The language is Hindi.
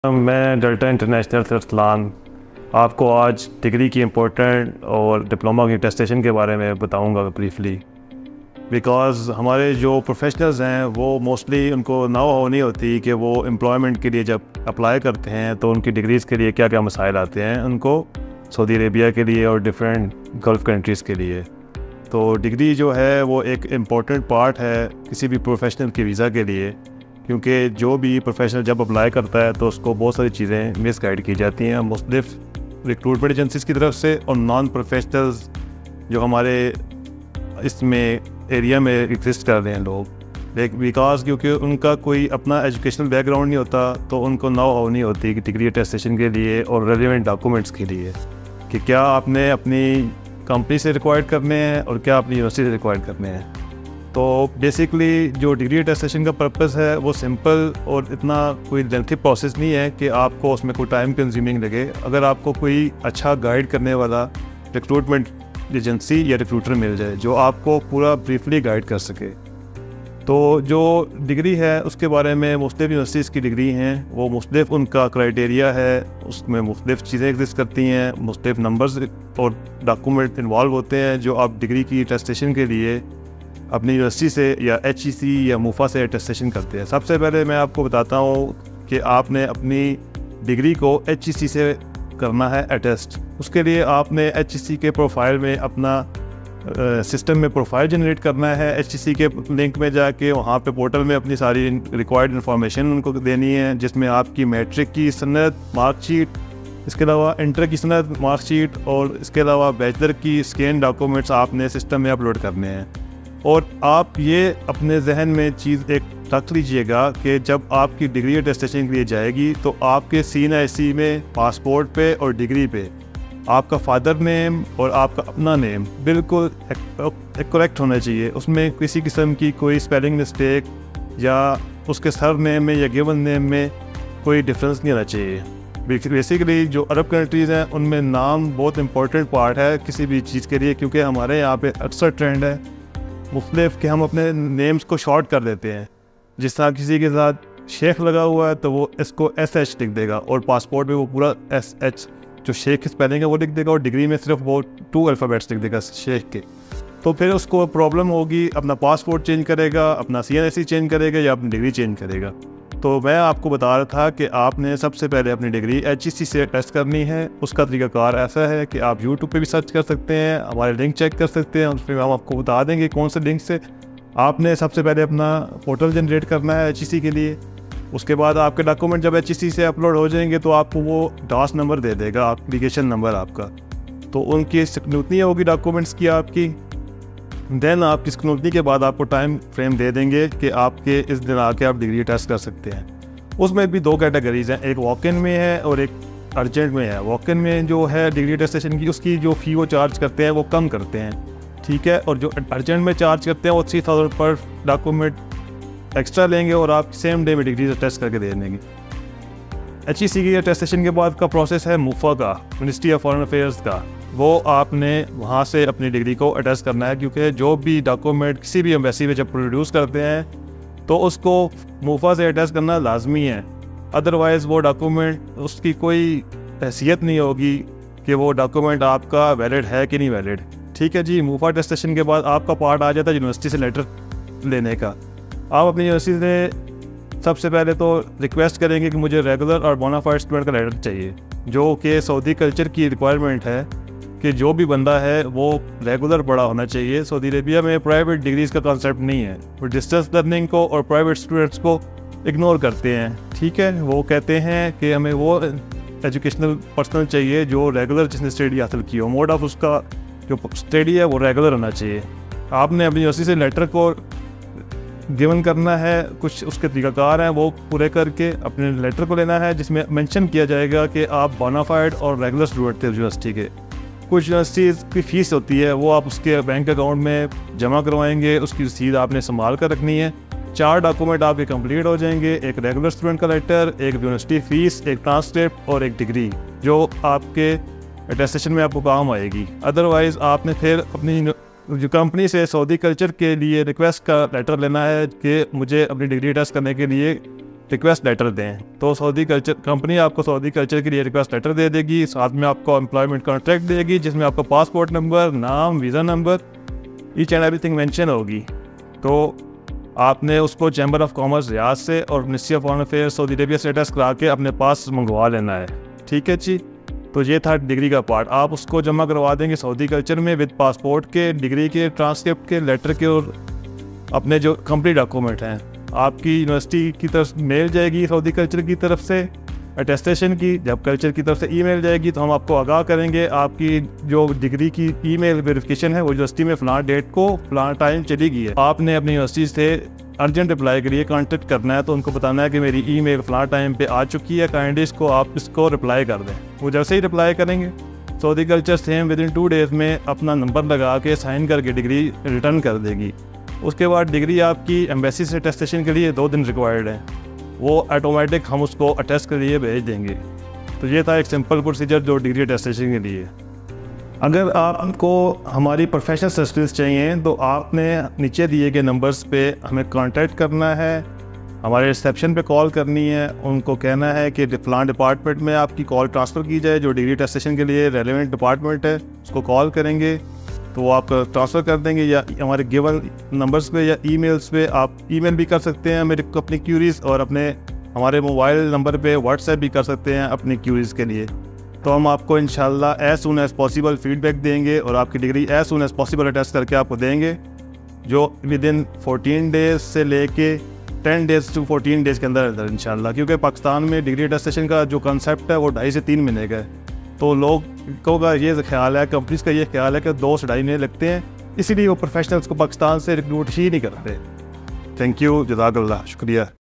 मैं डेल्टा इंटरनेशनल से अरसलान आपको आज डिग्री की इम्पोर्टेंट और डिप्लोमा की अटेस्टेशन के बारे में बताऊंगा ब्रीफली। बिकॉज़ हमारे जो प्रोफेशनल्स हैं वो मोस्टली उनको नाउ नहीं होती कि वो एम्प्लॉयमेंट के लिए जब अप्लाई करते हैं तो उनकी डिग्रीज़ के लिए क्या क्या मसाइल आते हैं उनको सऊदी अरेबिया के लिए और डिफरेंट गल्फ़ कंट्रीज़ के लिए। तो डिग्री जो है वो एक इम्पॉर्टेंट पार्ट है किसी भी प्रोफेशनल की वीज़ा के लिए, क्योंकि जो भी प्रोफेशनल जब अप्लाई करता है तो उसको बहुत सारी चीज़ें मिस गाइड की जाती हैं मुख्तलिफ रिक्रूटमेंट एजेंसीज़ की तरफ से और नॉन प्रोफेशनल्स जो हमारे इसमें एरिया में एग्जिस्ट कर रहे हैं लोग। बिकॉज क्योंकि उनका कोई अपना एजुकेशनल बैकग्राउंड नहीं होता तो उनको नाउ नहीं होती कि डिग्री अटेस्टेशन के लिए और रेलिवेंट डॉक्यूमेंट्स के लिए कि क्या आपने अपनी कंपनी से रिक्वायर्ड करने हैं और क्या अपनी यूनिवर्सिटी से रिक्वायर्ड करने हैं। तो बेसिकली जो डिग्री अटेस्टेशन का पर्पस है वो सिंपल और इतना कोई लेंथी प्रोसेस नहीं है कि आपको उसमें कोई टाइम कंज्यूमिंग लगे, अगर आपको कोई अच्छा गाइड करने वाला रिक्रूटमेंट एजेंसी या रिक्रूटर मिल जाए जो आपको पूरा ब्रीफली गाइड कर सके। तो जो डिग्री है उसके बारे में मुख्तलिफ यूनिवर्सिटीज़ की डिग्री हैं, वो मुख्तलिफ उनका क्राइटेरिया है, उसमें मुख्तलिफ चीज़ें एग्जिस्ट करती हैं, मुख्तलिफ नंबर्स और डॉक्यूमेंट इन्वॉल्व होते हैं जो आप डिग्री की अटेस्टेशन के लिए अपनी यूनिवर्सिटी से या HEC या मुफा से अटेस्टेशन करते हैं। सबसे पहले मैं आपको बताता हूँ कि आपने अपनी डिग्री को HEC से करना है अटेस्ट। उसके लिए आपने HEC के प्रोफाइल में अपना सिस्टम में प्रोफाइल जनरेट करना है। HEC के लिंक में जाके वहाँ पे पोर्टल में अपनी सारी रिक्वायर्ड इन्फॉर्मेशन उनको देनी है, जिसमें आपकी मैट्रिक की सनद, मार्कशीट, इसके अलावा इंटर की सनद, मार्कशीट और इसके अलावा बैचलर की स्कैन डॉक्यूमेंट्स आपने सिस्टम में अपलोड करने हैं। और आप ये अपने जहन में चीज़ एक रख लीजिएगा कि जब आपकी डिग्री अटेस्टेशन के लिए जाएगी तो आपके CNIC में पासपोर्ट पे और डिग्री पे आपका फादर नेम और आपका अपना नेम बिल्कुल करेक्ट होना चाहिए। उसमें किसी किस्म की कोई स्पेलिंग मिस्टेक या उसके सर नेम में या गिवन नेम में कोई डिफरेंस नहीं आना चाहिए। बेसिकली जो अरब कंट्रीज़ हैं उनमें नाम बहुत इंपॉर्टेंट पार्ट है किसी भी चीज़ के लिए, क्योंकि हमारे यहाँ पे अक्सर ट्रेंड है मुख्तलिफ कि हम अपने नेम्स को शॉर्ट कर देते हैं। जिस तरह किसी के साथ शेख लगा हुआ है तो वो इसको SH लिख देगा और पासपोर्ट में वो पूरा SH जो शेख की स्पेलिंग है वो लिख देगा और डिग्री में सिर्फ वो 2 अल्फ़ाबेट्स लिख देगा शेख के। तो फिर उसको प्रॉब्लम होगी, अपना पासपोर्ट चेंज करेगा, अपना CNIC चेंज करेगा या अपनी डिग्री चेंज करेगा। तो मैं आपको बता रहा था कि आपने सबसे पहले अपनी डिग्री HEC से टेस्ट करनी है। उसका तरीकाकार ऐसा है कि आप YouTube पे भी सर्च कर सकते हैं, हमारे लिंक चेक कर सकते हैं, उसमें हम आपको बता देंगे कौन से लिंक से। आपने सबसे पहले अपना पोर्टल जनरेट करना है HEC के लिए। उसके बाद आपके डॉक्यूमेंट जब HEC से अपलोड हो जाएंगे तो आपको वो DOS नंबर दे देगा, एप्लीकेशन नंबर आपका। तो उनकी स्क्रूटनी होगी डॉक्यूमेंट्स की आपकी। देन आपकी स्क्रूटनी के बाद आपको टाइम फ्रेम दे देंगे कि आपके इस दिन आके आप डिग्री टेस्ट कर सकते हैं। उसमें भी 2 कैटेगरीज़ हैं, एक वॉक इन में है और एक अर्जेंट में है। वॉक इन में जो है डिग्री अटेस्टेशन की उसकी जो फ़ी वो चार्ज करते हैं वो कम करते हैं, ठीक है, और जो अर्जेंट में चार्ज करते हैं वो 3000 पर डॉक्यूमेंट एक्स्ट्रा लेंगे और आप सेम डे में डिग्री टेस्ट करके दे देंगे। HEC की अटेस्टेशन के बाद का प्रोसेस है मुफा का, मिनिस्ट्री ऑफ फॉरेन अफेयर्स का। वो आपने वहाँ से अपनी डिग्री को अटेस्ट करना है, क्योंकि जो भी डॉक्यूमेंट किसी भी एम्बेसी में जब प्रोड्यूस करते हैं तो उसको मुफा से अटेस्ट करना लाजमी है। अदरवाइज़ वो डॉक्यूमेंट उसकी कोई हैसियत नहीं होगी कि वो डॉक्यूमेंट आपका वैलिड है कि नहीं वैलिड, ठीक है जी। मुफा अटेस्टेशन के बाद आपका पार्ट आ जाता है यूनिवर्सिटी से लेटर लेने का। आप अपनी यूनिवर्सिटी से सबसे पहले तो रिक्वेस्ट करेंगे कि मुझे रेगुलर और बोनाफाइड स्टूडेंट का लेटर चाहिए, जो कि सऊदी कल्चर की रिक्वायरमेंट है कि जो भी बंदा है वो रेगुलर पढ़ा होना चाहिए। सऊदी अरेबिया में प्राइवेट डिग्रीज़ का कॉन्सेप्ट नहीं है, वो डिस्टेंस लर्निंग को और प्राइवेट स्टूडेंट्स को इग्नोर करते हैं, ठीक है। वो कहते हैं कि हमें वो एजुकेशनल पर्सनल चाहिए जो रेगुलर जिसने स्टडी हासिल की हो, मोड ऑफ उसका जो स्टडी है वो रेगुलर होना चाहिए। आपने अपनी यूनिवर्सिटी से लेटर को गिवन करना है, कुछ उसके तरीकाकार हैं वो पूरे करके अपने लेटर को लेना है, जिसमें मेंशन किया जाएगा कि आप बोनाफाइड और रेगुलर स्टूडेंट थे यूनिवर्सिटी के। कुछ यूनिवर्सिटीज़ की फ़ीस होती है वो आप उसके बैंक अकाउंट में जमा करवाएंगे, उसकी रसीद आपने संभाल कर रखनी है। 4 डॉक्यूमेंट आपके कंप्लीट हो जाएंगे, एक रेगुलर स्टूडेंट का लेटर, एक यूनिवर्सिटी फ़ीस, एक ट्रांसक्रिप्ट और एक डिग्री, जो आपके अटेस्टेशन में आपको काम आएगी। अदरवाइज़ आपने फिर अपनी जो कंपनी से सऊदी कल्चर के लिए रिक्वेस्ट का लेटर लेना है कि मुझे अपनी डिग्री टेस्ट करने के लिए रिक्वेस्ट लेटर दें, तो सऊदी कल्चर कंपनी आपको सऊदी कल्चर के लिए रिक्वेस्ट लेटर दे देगी, साथ में आपको एम्प्लॉयमेंट कॉन्ट्रैक्ट देगी जिसमें आपका पासपोर्ट नंबर, नाम, visa number, each and everything mention होगी। तो आपने उसको चैम्बर ऑफ कॉमर्स रियाद से और ministry of foreign affairs Saudi Arabia से अटैच करा के अपने पास मंगवा लेना है। ठीक है जी। तो ये था डिग्री का पार्ट, आप उसको जमा करवा देंगे सऊदी कल्चर में विद पासपोर्ट के, डिग्री के, ट्रांसक्रिप्ट के, लेटर के और अपने जो कंप्लीट डॉक्यूमेंट हैं। आपकी यूनिवर्सिटी की तरफ मेल जाएगी सऊदी कल्चर की तरफ से अटेस्टेशन की, जब कल्चर की तरफ से ईमेल जाएगी तो हम आपको आगाह करेंगे आपकी जो डिग्री की ईमेल वेरिफिकेशन है वो यूनिवर्सिटी में फ़लाँ डेट को फ़लाँ टाइम चली गई है। आपने अपनी यूनिवर्सिटी से अर्जेंट रिप्लाई के लिए कॉन्टेक्ट करना है, तो उनको बताना है कि मेरी ईमेल फ़लाँ टाइम पे आ चुकी है, काइंडली इसको आप इसको रिप्लाई कर दें। वो जैसे ही रिप्लाई करेंगे Saudi culture same within 2 days में अपना नंबर लगा के साइन करके डिग्री रिटर्न कर देगी। उसके बाद डिग्री आपकी एम्बेसी से अटेस्टेशन के लिए 2 दिन रिक्वायर्ड है, वो ऑटोमेटिक हम उसको अटेस्ट के लिए भेज देंगे। तो ये था एक सिंपल प्रोसीजर जो डिग्री अटेस्टेशन के लिए। अगर आपको हमारी प्रोफेशनल सर्विस चाहिए तो आपने नीचे दिए गए नंबर्स पे हमें कांटेक्ट करना है, हमारे रिसेप्शन पे कॉल करनी है, उनको कहना है कि फ़लाँ डिपार्टमेंट में आपकी कॉल ट्रांसफ़र की जाए, जो डिग्री अटेस्टेशन के लिए रेलेवेंट डिपार्टमेंट है उसको कॉल करेंगे तो वो आप ट्रांसफ़र कर देंगे, या हमारे गिवन नंबर्स पे या ईमेल्स पे आप ईमेल भी कर सकते हैं मेरे अपनी क्यूरीज़, और अपने हमारे मोबाइल नंबर पे व्हाट्सएप भी कर सकते हैं अपनी क्यूरीज़ के लिए। तो हम आपको इंशाल्लाह as soon as possible feedback देंगे और आपकी degree as soon as possible attest करके आपको देंगे, जो विद इन 14 डेज़ से लेके 10 डेज़ टू 14 डेज़ के अंदर इंशाल्लाह। क्योंकि पाकिस्तान में डिग्री अटेस्टेशन का जो कंसेप्ट है वो 2.5 से 3 महीने का है, तो लोगों का ये ख्याल है, कंपनीज़ का ये ख्याल है कि 2 से 2.5 महीने लगते हैं, इसीलिए वो प्रोफेशनल्स को पाकिस्तान से रिक्रूट ही नहीं करते। थैंक यू, जज़ाकल्लाह, शुक्रिया।